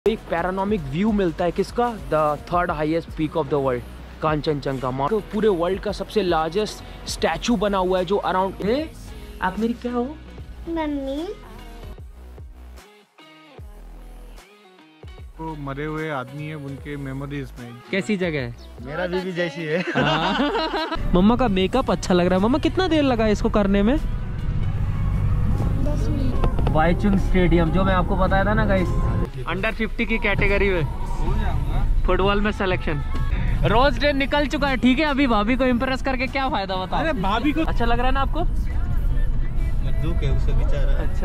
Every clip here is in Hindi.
एक पैरानॉमिक व्यू मिलता है किसका, the third highest peak of the world, Kanchenjunga mount. तो पूरे वर्ल्ड का सबसे लार्जेस्ट स्टैचू बना हुआ है जो अराउंड। आप मेरी क्या हो? मम्मी। तो मरे हुए आदमी है, उनके मेमोरीज में। कैसी जगह है? मेरा बीवी जैसी है। मम्मा का मेकअप अच्छा लग रहा है। मम्मा कितना देर लगा इसको करने में? 10 मिनट। वाईचुंग स्टेडियम, जो मैं आपको बताया था ना गाइस, अंडर 50 की कैटेगरी में फुटबॉल में सिलेक्शन। रोज डे निकल चुका है, ठीक है। अभी भाभी को इम्प्रेस करके क्या फायदा बताओ? अरे भाभी को अच्छा लग रहा है ना आपको? दुख है उसे बेचारा। अच्छा।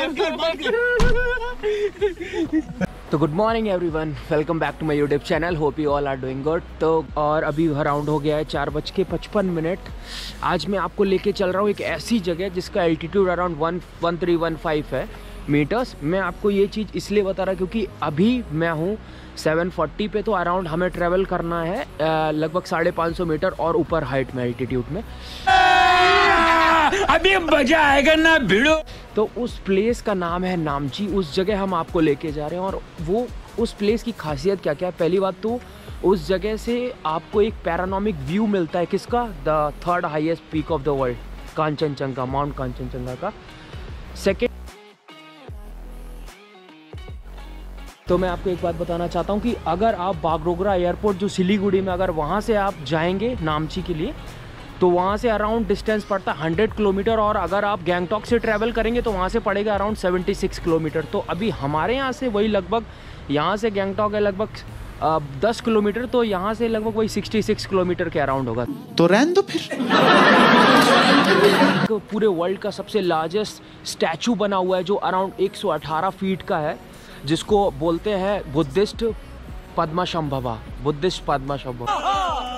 तो good morning everyone, welcome back to my YouTube channel. Hope you all are doing good. तो और अभी अराउंड हो गया है 4:55। आज मैं आपको लेके चल रहा हूँ एक ऐसी जगह जिसका एल्टीट्यूड अराउंड 1315 है मीटर्स। मैं आपको ये चीज़ इसलिए बता रहा क्योंकि अभी मैं हूँ 740 पे, तो अराउंड हमें ट्रैवल करना है लगभग 550 मीटर और ऊपर हाइट में, एल्टीट्यूड में। अभी मजा आएगा ना भिड़ो। तो उस प्लेस का नाम है नामची। उस जगह हम आपको लेके जा रहे हैं और वो उस प्लेस की खासियत क्या क्या है। पहली बात तो उस जगह से आपको एक पैरानॉमिक व्यू मिलता है किसका, the third highest peak of the world, Kanchenjunga mount Kanchenjunga का। सेकेंड, तो मैं आपको एक बात बताना चाहता हूँ कि अगर आप बागडोगरा एयरपोर्ट जो सिलीगुड़ी में, अगर वहाँ से आप जाएंगे नामची के लिए तो वहाँ से अराउंड डिस्टेंस पड़ता है 100 किलोमीटर। और अगर आप गैंगटॉक से ट्रैवल करेंगे तो वहाँ से पड़ेगा अराउंड 76 किलोमीटर। तो अभी हमारे यहाँ से वही लगभग, यहाँ से गैंगटॉक है लगभग 10 किलोमीटर, तो यहाँ से लगभग वही 66 किलोमीटर के अराउंड होगा। तो रहने दो फिर। तो पूरे वर्ल्ड का सबसे लार्जेस्ट स्टैचू बना हुआ है जो अराउंड 118 फीट का है, जिसको बोलते हैं बुद्धिस्ट पद्माशंभवा, बुद्धिस्ट पद्माशंभवा।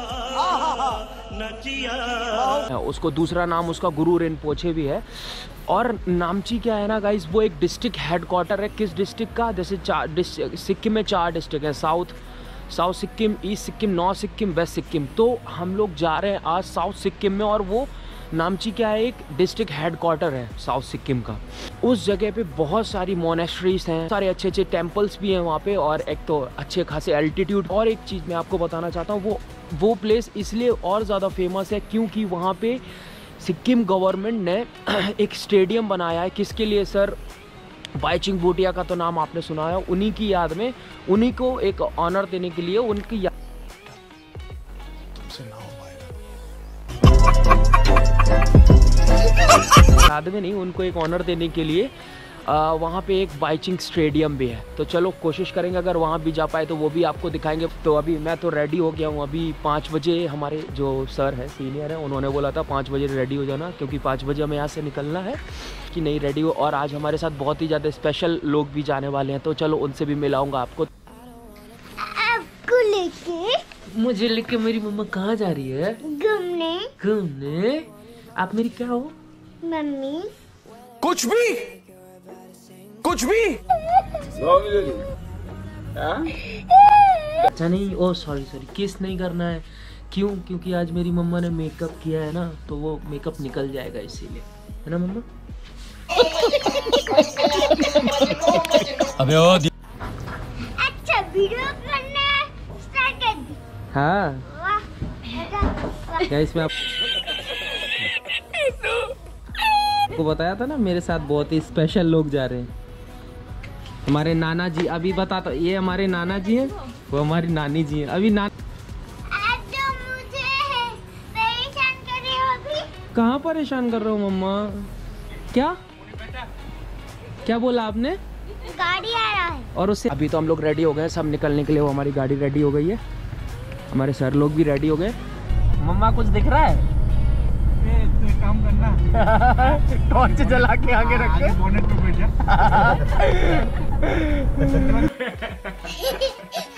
उसको दूसरा नाम उसका गुरु रिनपोचे भी है। और नामची क्या है ना गाइस, वो एक डिस्ट्रिक्ट हेडक्वार्टर है। किस डिस्ट्रिक्ट का? जैसे सिक्किम में 4 डिस्ट्रिक्ट है, south Sikkim, east Sikkim, north Sikkim, west Sikkim. तो हम लोग जा रहे हैं आज साउथ सिक्किम में, और वो नामची क्या है, एक डिस्ट्रिक्ट हेडक्वार्टर है साउथ सिक्किम का। उस जगह पे बहुत सारी मोनेस्ट्रीज हैं, सारे अच्छे अच्छे टेम्पल्स भी हैं वहाँ पे, और एक तो अच्छे खासे एल्टीट्यूड। और एक चीज़ मैं आपको बताना चाहता हूँ, वो प्लेस इसलिए और ज़्यादा फेमस है क्योंकि वहाँ पे सिक्किम गवर्नमेंट ने एक स्टेडियम बनाया है। किसके लिए सर? बाईचुंग भूटिया का तो नाम आपने सुना है। उन्हीं की याद में, उन्हीं को एक ऑनर देने के लिए, उनकी याद में नहीं, उनको एक ऑनर देने के लिए वहाँ पे एक बाईचुंग स्टेडियम भी है। तो चलो कोशिश करेंगे अगर वहाँ भी जा पाए तो वो भी आपको दिखाएंगे। तो अभी मैं तो रेडी हो गया हूँ। अभी 5 बजे हमारे जो सर है, सीनियर है, उन्होंने बोला था 5 बजे रेडी हो जाना, क्योंकि 5 बजे हमें यहाँ से निकलना है कि नहीं रेडी हो। और आज हमारे साथ बहुत ही ज़्यादा स्पेशल लोग भी जाने वाले हैं, तो चलो उनसे भी मिलाऊंगा आपको। आपको लेके? मुझे लेके मेरी मम्मा कहाँ जा रही है? घूमने। आप मेरी क्या हो? मम्मी। कुछ भी अच्छा नहीं, ओ सॉरी किस नहीं करना है। क्यों? क्योंकि आज मेरी मम्मा ने मेकअप किया है ना, तो वो मेकअप निकल जाएगा इसीलिए, है ना मम्मा? अबे ओ अच्छा, वीडियो करना स्टार्ट कर दी। हाँ वाह, क्या इसमें आपको बताया था ना, मेरे साथ बहुत ही स्पेशल लोग जा रहे हैं। हमारे नाना जी, अभी बताता, ये हमारे नाना जी हैं, वो हमारी नानी जी हैं। अभी आज जो मुझे परेशान कर रहे हो अभी। कहाँ परेशान कर रहे हो मम्मा? क्या बोला आपने? गाड़ी आ रहा है। और उससे अभी तो हम लोग रेडी हो गए सब निकलने के लिए। वो हमारी गाड़ी रेडी हो गई है, हमारे सर लोग भी रेडी हो गए। मम्मा कुछ दिख रहा है? तो एक काम करना, टॉर्च जला के आगे रख के बोनेट पे बैठ जा।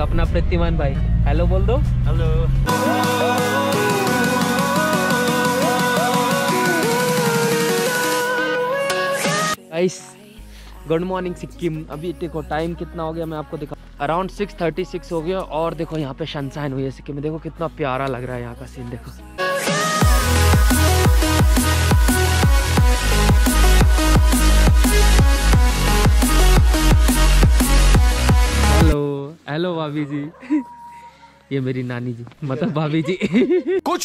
अपना प्रतिमान भाई। हेलो बोल दो। Hello. Guys good morning Sikkim. अभी देखो टाइम कितना हो गया मैं आपको दिखा, अराउंड 6:36 हो गया। और देखो यहाँ पे सनशाइन हुई है सिक्किम में, देखो कितना प्यारा लग रहा है यहाँ का सीन। देखो हेलो हेलो भाभी जी। ये मेरी नानी जी, मतलब भाभी जी। कुछ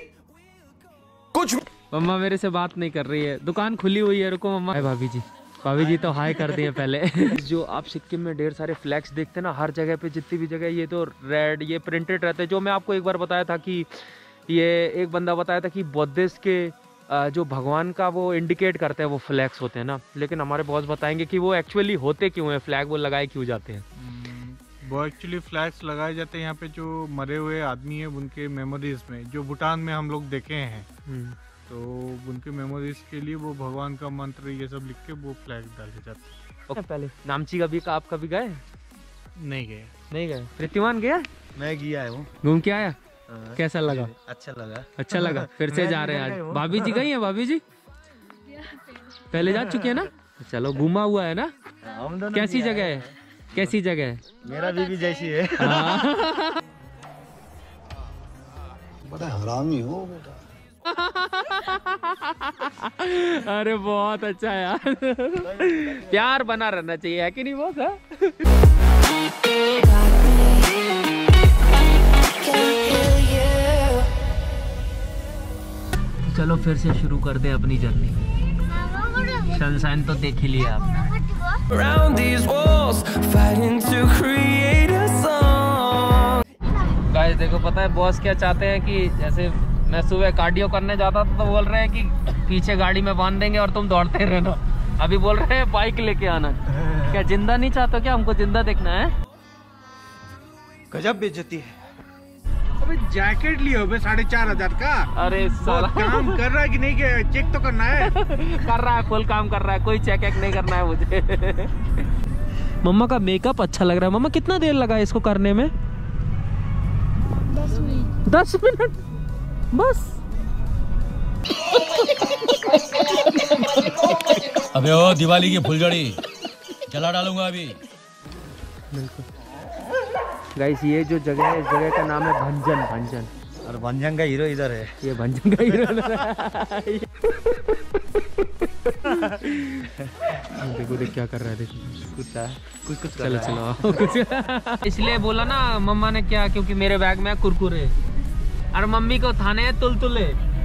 मम्मा मेरे से बात नहीं कर रही है, दुकान खुली हुई है, रुको मम्मा। भाभी जी, भाभी जी तो हाय कर दिए पहले। जो आप सिक्किम में ढेर सारे फ्लैग्स देखते हैं ना, हर जगह पे जितनी भी जगह, ये तो रेड ये प्रिंटेड रहते हैं। जो मैं आपको एक बार बताया था कि ये एक बंदा बताया था कि बुद्धिस्ट के जो भगवान का वो इंडिकेट करते हैं वो फ्लैग्स होते हैं ना, लेकिन हमारे बॉस बताएंगे कि वो एक्चुअली होते क्यों हैं, फ्लैग वो लगाए क्यों जाते हैं। वो एक्चुअली फ्लैग्स लगाए जाते हैं यहाँ पे जो मरे हुए आदमी है उनके मेमोरीज में, जो भूटान में हम लोग देखे हैं, तो उनके मेमोरीज के लिए वो भगवान का मंत्र ये सब लिख के वो फ्लैग डाले जाते हैं। पहले नामची कभी आप कभी गए? नहीं गए। नहीं गए। प्रतिमान गया? मैं गया हूँ। घूम के आया? कैसा लगा? अच्छा लगा। अच्छा लगा। फिर से जा रहे हैं आज। भाभी जी गई हैं? भाभी जी पहले जा चुके हैं ना? चलो घूमा हुआ है ना? कैसी जगह है? कैसी जगह है? मेरा बीवी जैसी है। बड़ा हरामी हो बेटा। अरे बहुत अच्छा यार। प्यार बना रहना चाहिए, है कि नहीं बॉस? चलो फिर से शुरू कर दें अपनी जर्नी। सनशाइन तो देख ही लिया आपने। गाइस देखो, पता है बॉस क्या चाहते हैं कि जैसे मैं सुबह कार्डियो करने जाता था तो बोल रहे हैं कि पीछे गाड़ी में बांध देंगे और तुम दौड़ते रहना। अभी बोल रहे हैं बाइक लेके आना। क्या जिंदा नहीं चाहते? क्या हमको जिंदा देखना है? गजब बेइज्जती है। अबे जैकेट लियो बे 4,500 का। अरे साला काम कर रहा है कि नहीं, के चेक तो करना है। कर रहा है, फुल काम कर रहा है, कोई चेक नहीं करना है मुझे। मम्मा का मेकअप अच्छा लग रहा है। मम्मा कितना देर लगा इसको करने में? 10 मिनट बस। अबे ओ दिवाली की फुलझड़ी जला डालूंगा अभी। बिल्कुल गाइस, ये जो जगह है इस जगह का नाम है भंजन। भंजन। और भंजन का हीरो इधर है। ये भंजन का हीरो देखो देख क्या कर रहा है, देखो कुत्ता कुछ चलो चलो। इसलिए बोला ना मम्मा ने क्या, क्योंकि मेरे बैग में कुरकुरे और मम्मी को थाने है तुलतुले।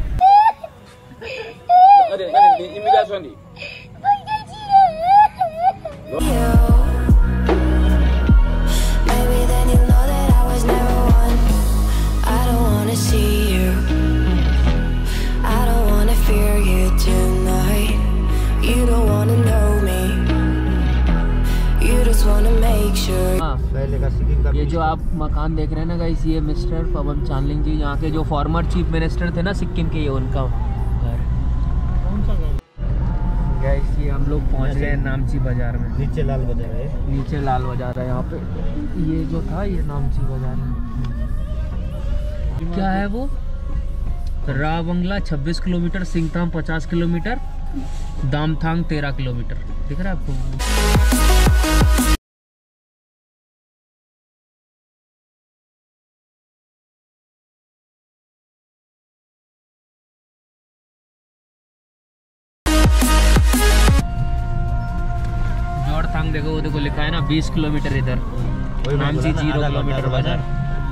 ये जो आप मकान देख रहे हैं ना गाइस, ये मिस्टर पवन चांदलिंग जी, यहाँ के जो फॉर्मर चीफ मिनिस्टर थे ना सिक्किम के, ये उनका घर। कौन सा घर? गाइस ये हम लोग पहुँच गए नामची बाजार में। नीचे लाल बाजार है। नीचे लाल बाजार है यहाँ पे। ये जो था ये नामची बाजार है। क्या है वो? Ravangla 26 kilometre, Singtam 50 kilometre, Damthang 13 kilometre. दिख रहा है आपको? जोड़थांग देखो, वो देखो लिखा है ना 20 किलोमीटर इधर। नामची 0 किलोमीटर बाजार।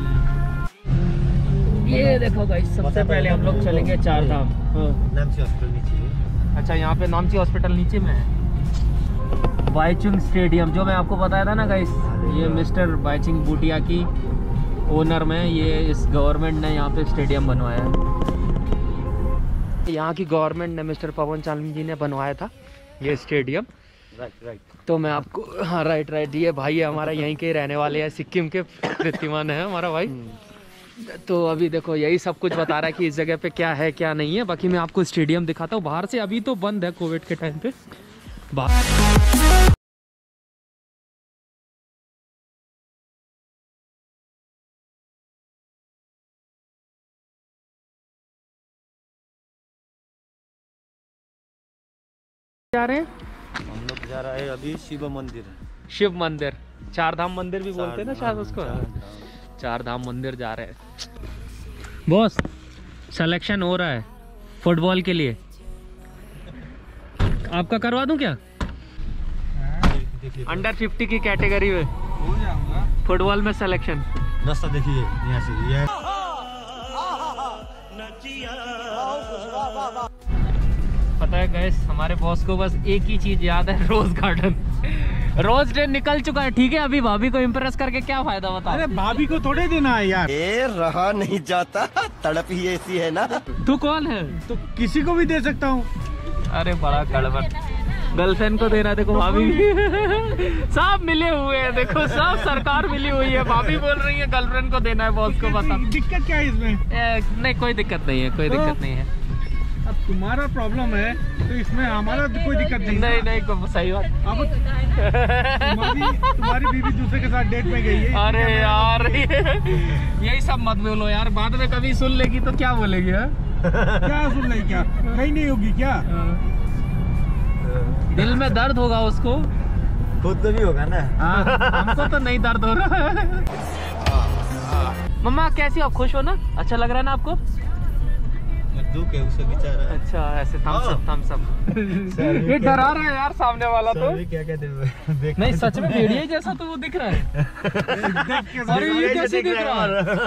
ये देखो गाइस, सबसे पहले हम लोग चलेंगे चार धाम। नामची हॉस्पिटल नीचे है। अच्छा, यहाँ पे नामची हॉस्पिटल नीचे में है। बाईचुंग स्टेडियम, जो मैं आपको बताया था ना गाइस, ये मिस्टर बाईचुंग बूटिया की ओनर में, ये इस गवर्नमेंट ने यहाँ पे स्टेडियम बनवाया है। यहाँ की गवर्नमेंट ने, मिस्टर पवन चांदलिंग जी ने बनवाया था ये स्टेडियम। राइट। तो मैं आपको, हाँ राइट, ये भाई है हमारा, यहीं के रहने वाले हैं, सिक्किम के प्रतिमान है हमारा भाई। तो अभी देखो यही सब कुछ बता रहा है कि इस जगह पे क्या है क्या नहीं है। बाकी मैं आपको स्टेडियम दिखाता हूँ बाहर से। अभी तो बंद है कोविड के टाइम पे। जा रहे हैं? हम लोग जा रहे हैं अभी शिव मंदिर। शिव मंदिर, चार धाम मंदिर भी बोलते हैं ना शायद उसको। चार धाम मंदिर जा रहे हैं। बॉस सिलेक्शन हो रहा है फुटबॉल के लिए, आपका करवा दूं क्या? अंडर 50 की कैटेगरी में हो जाऊंगा। फुटबॉल में सिलेक्शन। रास्ता देखिए यहाँ से, ये पता है गैस, हमारे बॉस को बस एक ही चीज याद है, रोज गार्डन। रोज डे निकल चुका है, ठीक है। अभी भाभी को इम्प्रेस करके क्या फायदा बता? अरे भाभी को थोड़े देना है यार। रहा नहीं जाता, तड़प ही ऐसी है ना। तू कौन है? तो किसी को भी दे सकता हूँ। अरे बड़ा गड़बड़, गर्लफ्रेंड को देना। देखो भाभी सब मिले हुए हैं, देखो सब सरकार मिली हुई है। भाभी बोल रही है गर्लफ्रेंड को देना है बॉस को, बता। दिक्कत क्या है इसमें? नहीं कोई दिक्कत नहीं है, कोई दिक्कत नहीं है। अब तुम्हारा प्रॉब्लम है तो इसमें हमारा कोई दिक्कत नहीं। नहीं नहीं सही बात। अब तुम्हारी बीवी दूसरे के साथ डेट में गई है। अरे यार यही सब मत बोलो यार, बाद में कभी सुन लेगी तो क्या बोलेगी? क्या सुन रही, क्या कहीं नहीं होगी क्या? दिल में दर्द होगा उसको, खुद तो भी होगा ना। हमको तो नहीं दर्द हो रहा है। मम्मा कैसी हो, खुश हो ना? अच्छा लग रहा है ना आपको? दुख है उसे बेचारा। अच्छा ऐसे थम्स अप। ये डरा रहा है यार सामने वाला तो। क्या कहते हैं, नहीं सच में भेड़िया जैसा तो वो दिख रहा है। अरे ये कैसे दिख रहा है?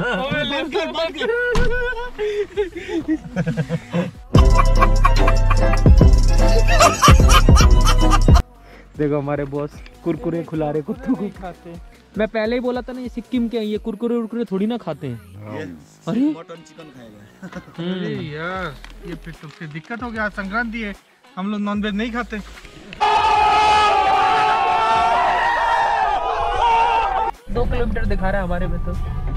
देखो हमारे बॉस कुरकुरे खुला रहे कुत्तों को खाते हैं। मैं पहले ही बोला था ना ये सिक्किम के हैं, ये कुरकुरे उरकुरे थोड़ी ना खाते हैं। अरे मटन चिकन खाएगा। अरे यार ये फिर सबसे दिक्कत हो गया। संक्रांति है, हम लोग नॉनवेज नहीं खाते। 2 किलोमीटर दिखा रहा है हमारे में तो।